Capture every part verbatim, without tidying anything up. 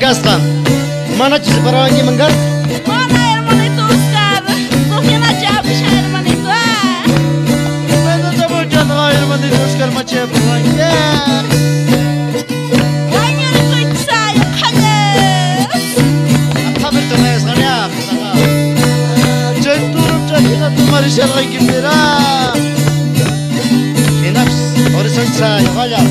Yaskan. Mana chis para aquí mangar? Hola, hermanito Oscar. Sofía Chapish, hermanito. Ah. Bueno, te voy a dar hermanito Oscar Mache para aquí. Guaño de Coixayo, Cañes. Apamer tenés ganas, saca. Chentur, chakina tu marisha la que mira. Enax, ahora soy sayo, vaya.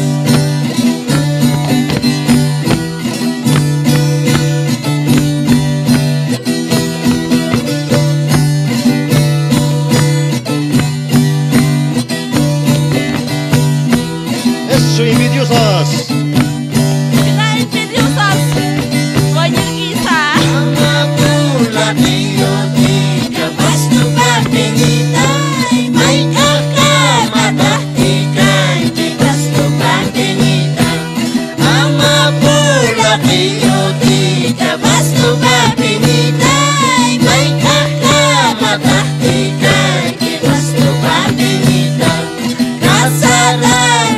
Soy envidiosas. Mira, envidiosas. Guaño Guisa. Amapula tiyo tika pastu papinita may kakamatahikan ki pastu papinita. Amapula tiyo tika pastu papinita may kakamatahikan ki pastu papinita. Kasalan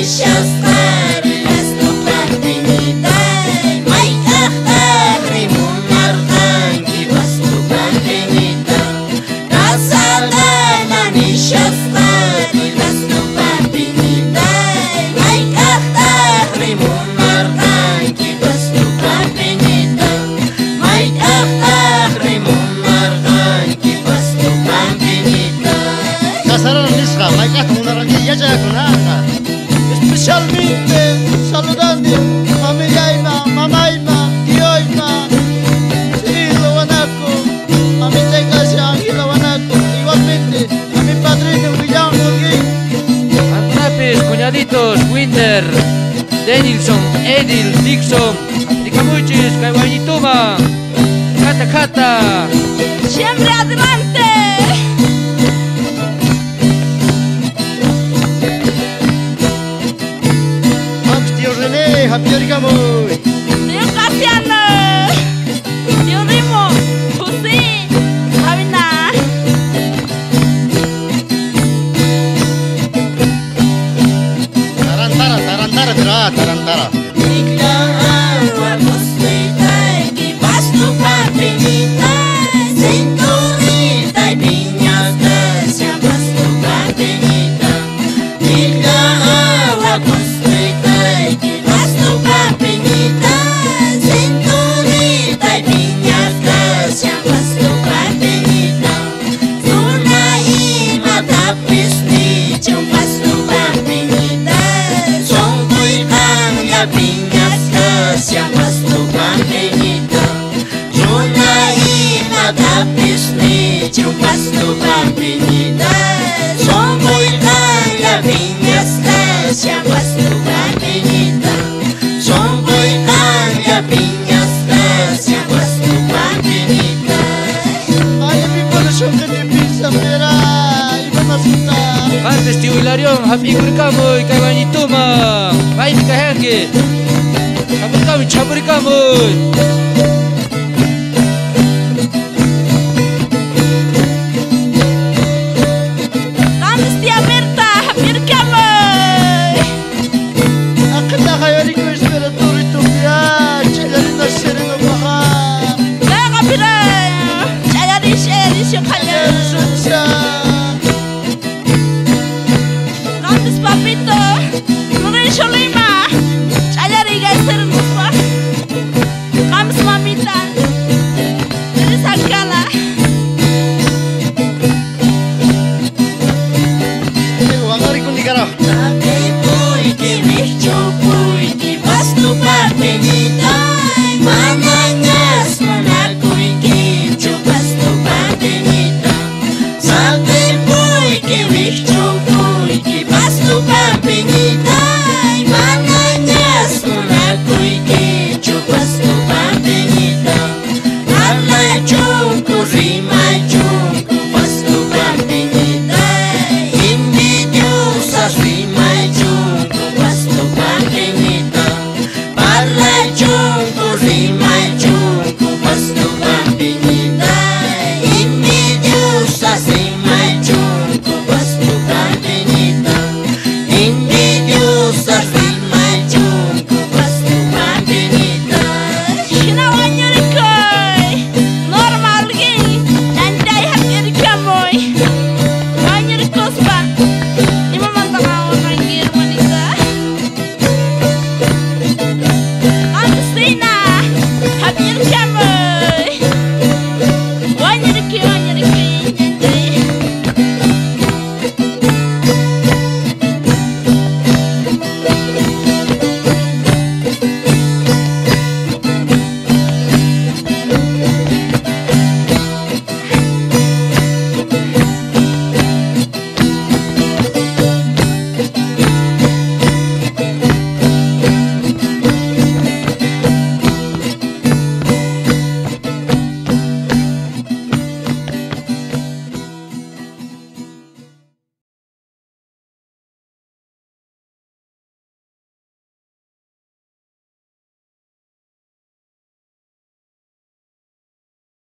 especialmente saludando a mi yaima, mamá Ima, tío Ima, y lo guanaco, a mi tecasia y lo guanaco, igualmente a mi padrino Guillermo Gui. Antrapes, cuñaditos, Winter, Denilson, Edil, Dixon, Ricamuchis, Kaiwanituma, Kata Kata. Siempre adelante. Happy Ricamoy. Tío Casiano. Tío Rimo. José. Javina. Tarantara, tarantara, tarantara, tarantara. Antes tío Hilarión, Happy Ricamoy, Kaiwanituma, Baimi Kahenge, Chaburikamoy, Chaburikamoy.